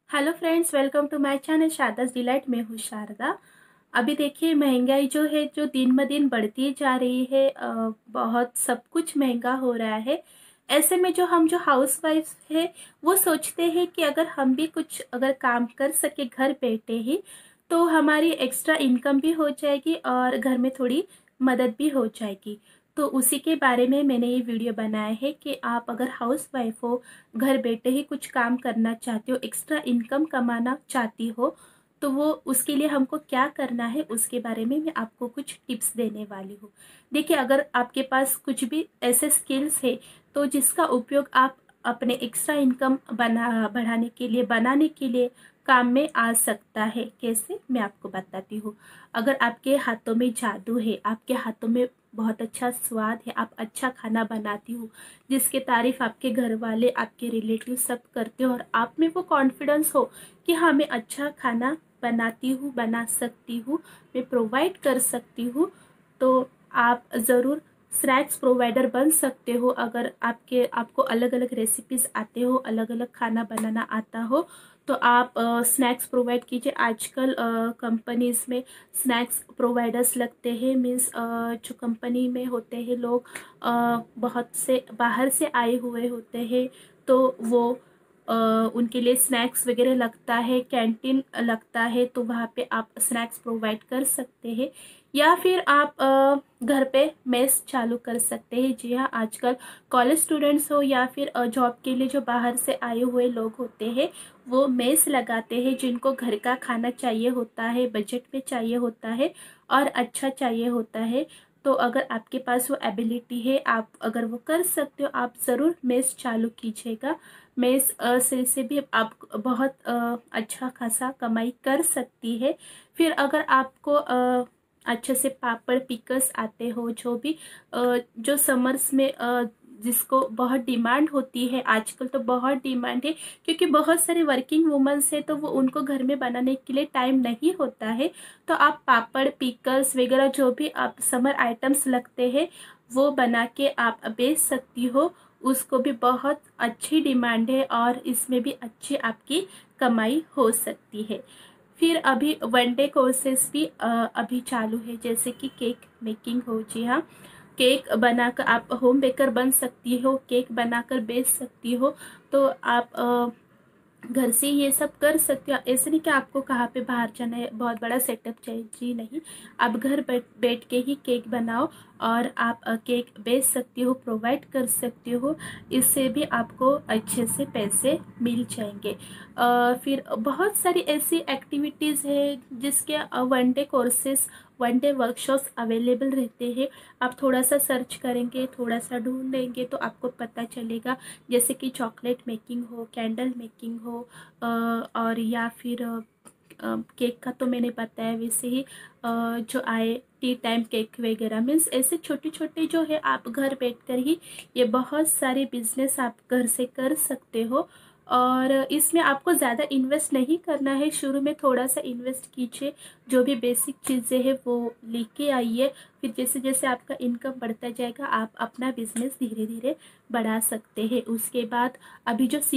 Hello friends, welcome to my channel Sharda's delight. मैं हूँ शारदा। अभी देखिए, महंगाई जो है जो दिन ब दिन बढ़ती जा रही है। बहुत सब कुछ महंगा हो रहा है। ऐसे में जो हाउस वाइफ है वो सोचते हैं कि अगर हम भी कुछ अगर काम कर सके घर बैठे ही, तो हमारी एक्स्ट्रा इनकम भी हो जाएगी और घर में थोड़ी मदद भी हो जाएगी। तो उसी के बारे में मैंने ये वीडियो बनाया है कि आप अगर हाउस वाइफ हो, घर बैठे ही कुछ काम करना चाहते हो, एक्स्ट्रा इनकम कमाना चाहती हो, तो वो उसके लिए हमको क्या करना है उसके बारे में मैं आपको कुछ टिप्स देने वाली हूँ। देखिए, अगर आपके पास कुछ भी ऐसे स्किल्स है तो जिसका उपयोग आप अपने एक्स्ट्रा इनकम बनाने के लिए काम में आ सकता है। कैसे, मैं आपको बताती हूँ। अगर आपके हाथों में जादू है, आपके हाथों में बहुत अच्छा स्वाद है, आप अच्छा खाना बनाती हो जिसके तारीफ आपके घर वाले, आपके रिलेटिव सब करते हो, और आप में वो कॉन्फिडेंस हो कि हाँ, मैं अच्छा खाना बनाती हूँ, बना सकती हूँ, मैं प्रोवाइड कर सकती हूँ, तो आप ज़रूर स्नैक्स प्रोवाइडर बन सकते हो। अगर आपको अलग अलग रेसिपीज आते हो, अलग अलग खाना बनाना आता हो, तो आप स्नैक्स प्रोवाइड कीजिए। आजकल कंपनीज में स्नैक्स प्रोवाइडर्स लगते हैं। मीन्स जो कंपनी में होते हैं लोग बहुत से बाहर से आए हुए होते हैं, तो वो उनके लिए स्नैक्स वगैरह लगता है, कैंटीन लगता है, तो वहाँ पे आप स्नैक्स प्रोवाइड कर सकते हैं। या फिर आप घर पे मेस चालू कर सकते हैं। जी हाँ, आजकल कॉलेज स्टूडेंट्स हो या फिर जॉब के लिए जो बाहर से आए हुए लोग होते हैं, वो मेस लगाते हैं, जिनको घर का खाना चाहिए होता है, बजट में चाहिए होता है और अच्छा चाहिए होता है। तो अगर आपके पास वो एबिलिटी है, आप अगर वो कर सकते हो, आप ज़रूर मेस चालू कीजिएगा। मेस से भी आप बहुत अच्छा खासा कमाई कर सकती है। फिर अगर आपको अच्छे से पापड़ पिकल्स आते हो, जो भी जो समर्स में जिसको बहुत डिमांड होती है, आजकल तो बहुत डिमांड है क्योंकि बहुत सारे वर्किंग वुमेन्स है, तो वो उनको घर में बनाने के लिए टाइम नहीं होता है। तो आप पापड़ पिकल्स वगैरह जो भी आप समर आइटम्स लगते हैं वो बना के आप बेच सकती हो। उसको भी बहुत अच्छी डिमांड है और इसमें भी अच्छी आपकी कमाई हो सकती है। फिर अभी वन डे कोर्सेस भी अभी चालू है, जैसे कि केक मेकिंग हो। जी हाँ, केक बनाकर आप होम बेकर बन सकती हो, केक बनाकर बेच सकती हो। तो आप घर से ये सब कर सकते हो। ऐसे नहीं कि आपको कहाँ पे बाहर जाना है, बहुत बड़ा सेटअप चाहिए। जी नहीं, आप घर बैठ के ही केक बनाओ और आप केक बेच सकती हो, प्रोवाइड कर सकती हो। इससे भी आपको अच्छे से पैसे मिल जाएंगे। फिर बहुत सारी ऐसी एक्टिविटीज़ है जिसके one day courses, one day workshops available रहते हैं। आप थोड़ा सा सर्च करेंगे, थोड़ा सा ढूंढेंगे तो आपको पता चलेगा। जैसे कि चॉकलेट मेकिंग हो, कैंडल मेकिंग हो, और या फिर केक का तो मैंने बताया। वैसे ही जो आए टी टाइम केक वगैरह, मीन्स ऐसे छोटे छोटे जो है आप घर बैठकर ही ये बहुत सारे बिजनेस आप घर से कर सकते हो। और इसमें आपको ज़्यादा इन्वेस्ट नहीं करना है। शुरू में थोड़ा सा इन्वेस्ट कीजिए, जो भी बेसिक चीज़ें हैं वो लेके आइए। फिर जैसे जैसे आपका इनकम बढ़ता जाएगा, आप अपना बिजनेस धीरे धीरे बढ़ा सकते हैं। उसके बाद अभी जो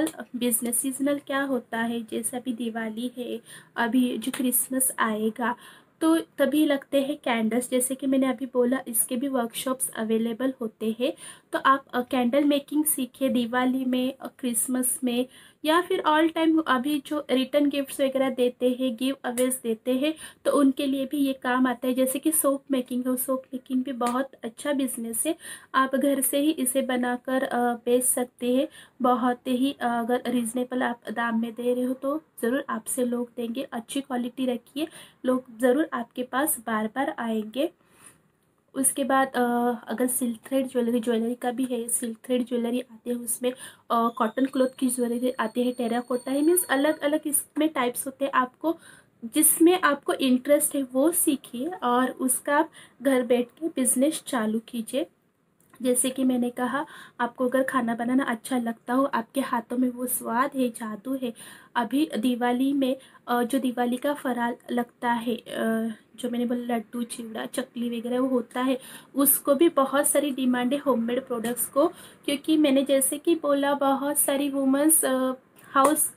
सीजनल क्या होता है, जैसे अभी दिवाली है, अभी जो क्रिसमस आएगा, तो तभी लगते हैं कैंडल्स। जैसे कि मैंने अभी बोला, इसके भी वर्कशॉप्स अवेलेबल होते हैं। तो आप कैंडल मेकिंग सीखिए दिवाली में, क्रिसमस में, या फिर ऑल टाइम। अभी जो रिटर्न गिफ्ट्स वगैरह देते हैं, गिव अवेज देते हैं, तो उनके लिए भी ये काम आता है। जैसे कि सोप मेकिंग हो, सोप मेकिंग भी बहुत अच्छा बिजनेस है। आप घर से ही इसे बनाकर बेच सकते हैं। बहुत ही अगर रिजनेबल आप दाम में दे रहे हो तो ज़रूर आपसे लोग देंगे। अच्छी क्वालिटी रखिए, लोग ज़रूर आपके पास बार बार आएंगे। उसके बाद अगर सिल्क थ्रेड ज्वेलरी का भी है, सिल्क थ्रेड ज्वेलरी आती है, उसमें कॉटन क्लॉथ की ज्वेलरी आती है, टेराकोटा है। मीन्स अलग अलग इसमें टाइप्स होते हैं। आपको जिसमें आपको इंटरेस्ट है वो सीखिए और उसका आप घर बैठ के बिजनेस चालू कीजिए। जैसे कि मैंने कहा, आपको अगर खाना बनाना अच्छा लगता हो, आपके हाथों में वो स्वाद है, जादू है। अभी दिवाली में जो दिवाली का फराल लगता है, जो मैंने बोला लड्डू चिवड़ा चकली वगैरह वो होता है, उसको भी बहुत सारी डिमांड है होममेड प्रोडक्ट्स को। क्योंकि मैंने जैसे कि बोला, बहुत सारी women's house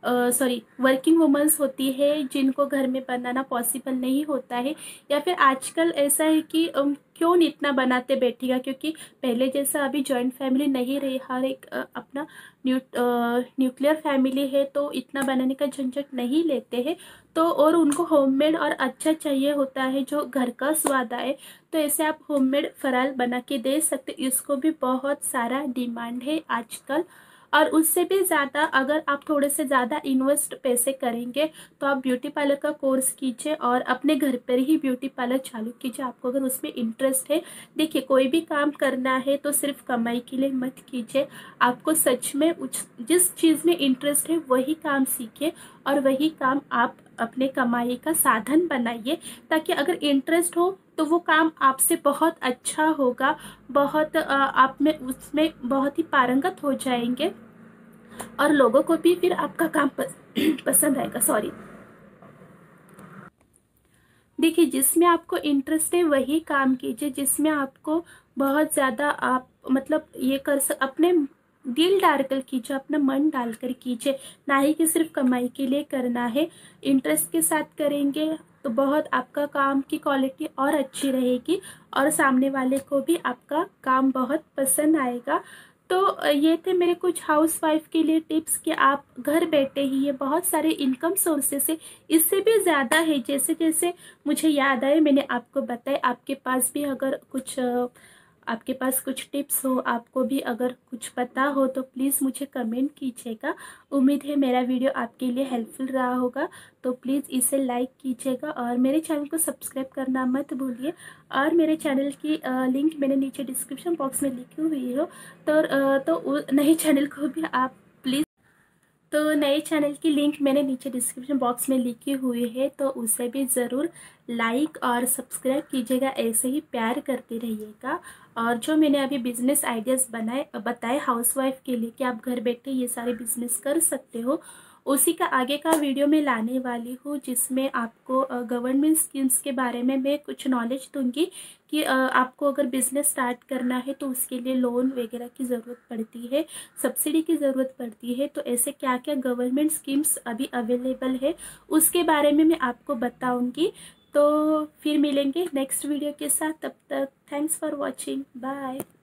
sorry working women's होती है जिनको घर में बनाना पॉसिबल नहीं होता है, या फिर आजकल ऐसा है कि क्यों इतना बनाते बैठेगा, क्योंकि पहले जैसा अभी जॉइंट फैमिली नहीं रही, हर एक अपना न्यूक्लियर फैमिली है, तो इतना बनाने का झंझट नहीं लेते हैं। तो और उनको होममेड और अच्छा चाहिए होता है जो घर का स्वाद आए, तो ऐसे आप होममेड फराल बना के दे सकते। इसको भी बहुत सारा डिमांड है आजकल। और उससे भी ज़्यादा अगर आप थोड़े से ज़्यादा इन्वेस्ट पैसे करेंगे तो आप ब्यूटी पार्लर का कोर्स कीजिए और अपने घर पर ही ब्यूटी पार्लर चालू कीजिए, आपको अगर उसमें इंटरेस्ट है। देखिए, कोई भी काम करना है तो सिर्फ कमाई के लिए मत कीजिए, आपको सच में जिस चीज़ में इंटरेस्ट है वही काम सीखिए और वही काम आप अपने कमाई का साधन बनाइए, ताकि अगर इंटरेस्ट हो तो वो काम आपसे बहुत अच्छा होगा, बहुत आप में उसमें बहुत ही पारंगत हो जाएंगे और लोगों को भी फिर आपका काम पसंद आएगा। सॉरी। देखिए, जिसमें आपको इंटरेस्ट है वही काम कीजिए, जिसमें आपको बहुत ज़्यादा आप मतलब ये अपने दिल डालकर कीजिए, अपना मन डालकर कीजिए, ना ही कि सिर्फ कमाई के लिए करना है। इंटरेस्ट के साथ करेंगे तो बहुत आपका काम की क्वालिटी और अच्छी रहेगी और सामने वाले को भी आपका काम बहुत पसंद आएगा। तो ये थे मेरे कुछ हाउस वाइफ के लिए टिप्स कि आप घर बैठे ही ये बहुत सारे इनकम सोर्सेस है, इससे भी ज़्यादा है। जैसे जैसे मुझे याद आए मैंने आपको बताया। आपके पास भी अगर कुछ आपके पास कुछ टिप्स हो, आपको भी अगर कुछ पता हो तो प्लीज़ मुझे कमेंट कीजिएगा। उम्मीद है मेरा वीडियो आपके लिए हेल्पफुल रहा होगा, तो प्लीज़ इसे लाइक कीजिएगा और मेरे चैनल को सब्सक्राइब करना मत भूलिए। और मेरे चैनल की लिंक मैंने नीचे डिस्क्रिप्शन बॉक्स में लिखी हुई हो, तो नए चैनल को भी आप प्लीज़, तो नए चैनल की लिंक मैंने नीचे डिस्क्रिप्शन बॉक्स में लिखी हुई है, तो उसे भी ज़रूर लाइक और सब्सक्राइब कीजिएगा। ऐसे ही प्यार करते रहिएगा। और जो मैंने अभी बिजनेस आइडियाज़ बताए हाउसवाइफ के लिए कि आप घर बैठे ये सारे बिजनेस कर सकते हो, उसी का आगे का वीडियो मैं लाने वाली हूँ, जिसमें आपको गवर्नमेंट स्कीम्स के बारे में मैं कुछ नॉलेज दूंगी कि आपको अगर बिज़नेस स्टार्ट करना है तो उसके लिए लोन वगैरह की ज़रूरत पड़ती है, सब्सिडी की ज़रूरत पड़ती है, तो ऐसे क्या क्या गवर्नमेंट स्कीम्स अभी अवेलेबल है उसके बारे में मैं आपको बताऊंगी। तो फिर मिलेंगे नेक्स्ट वीडियो के साथ, तब तक थैंक्स फॉर वॉचिंग, बाय।